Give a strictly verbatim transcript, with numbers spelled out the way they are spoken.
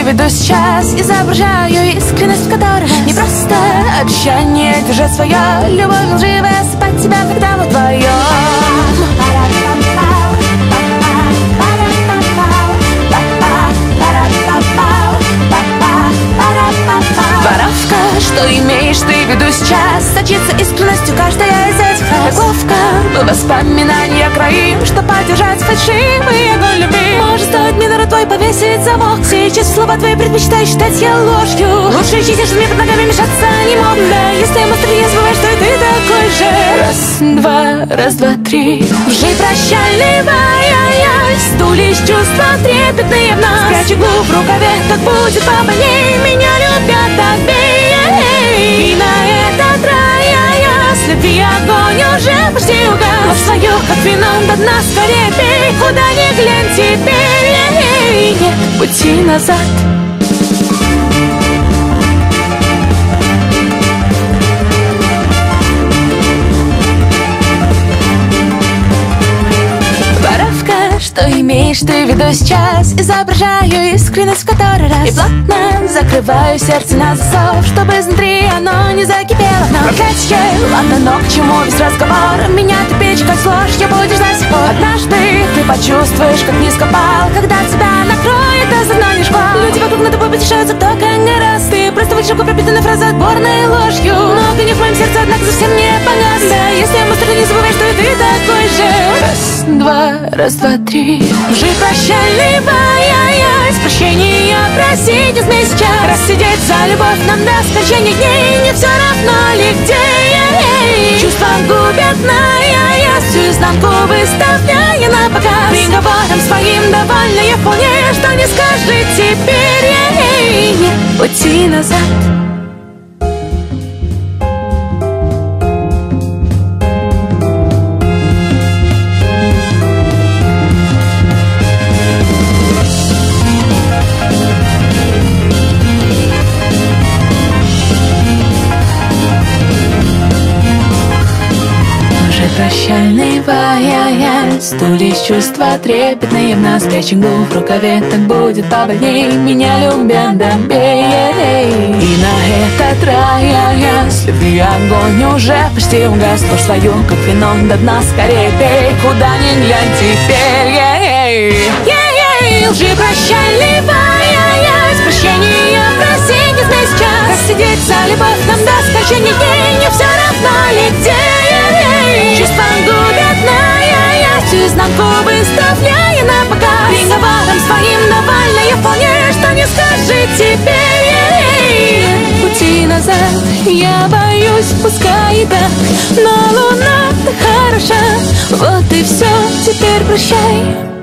веду сейчас, изображаю искренность, в которой не просто обещание держать свое, любовь лживая, спать тебя, когда мы вдвоем. Воровка, что имеешь ты в виду сейчас, сочится искренностью каждая из этих фраз. Ловко мы воспоминания кроим, что поддержать фальшивый огонь любви. Может, стоит мне народ твой повесить замок. Сейчас слова твои предпочитаю считать я ложью. Лучше чистишь, мне под ногами мешаться не мог. Да, если мы не забываешь, что и ты такой же. Раз, два, раз, два, три. Лжи прощальный бай-яй-яй, стулись чувства трепетные в нас. Спрячь иглу в рукаве, так будет побольней. Меня любят, так бей. И на этот рай я с любви огонь уже почти угас. Ложь свою, как вином до дна, скорее пей. Куда ни глянь теперь, нет пути назад. Что имеешь ты в виду сейчас? Изображаю искренность в который раз. И плотно закрываю сердце на засов, чтобы изнутри оно не закипело. Проклятье, ладно, но к чему весь разговор? Меня ты печь как ложь, я буду ждать сих пор. Однажды ты почувствуешь, как низко пал, когда тебя накроет озорной шквал. Люди вокруг над тобой потешаются, кто как гораздо. Ты просто вышел пропитанной фразой отборной ложью. Но гнев в моем сердце, однако, совсем не погас. Да, если я быстро не забывай, что и ты такой же. Раз, два, раз, два, три. Лжи прощальный бай-яй-яй, с прощения просить из меня сейчас. Рассидеть за любовь нам до скончания дней, не все равно ли где. Чувства губят на я-я, всю изнанку выставляя на показ. Приговором своим довольна я вполне, что не скажет теперь ей. Нет пути назад. Прощальный бай-яй-яй, стулись чувства трепетные в нас. Прячь иглу в рукаве, так будет побольней. Меня любят, да бей. И на этот рай-яй-яй, с любви огонь уже почти угас. Ложь свою, как вином до дна, скорее пей. Куда ни глянь теперь. Лжи прощальный бай-яй-яй, с прощения просить из меня сейчас. Рассидеть за любовь нам до скончания дней, не все равно ли где. Чувства губят на я-я, всю изнанку выставляя на показ. Приговором своим довольна я вполне, что не скажет теперь. Пути назад я боюсь, пускай и так, но луна так хороша. Вот и все, теперь прощай.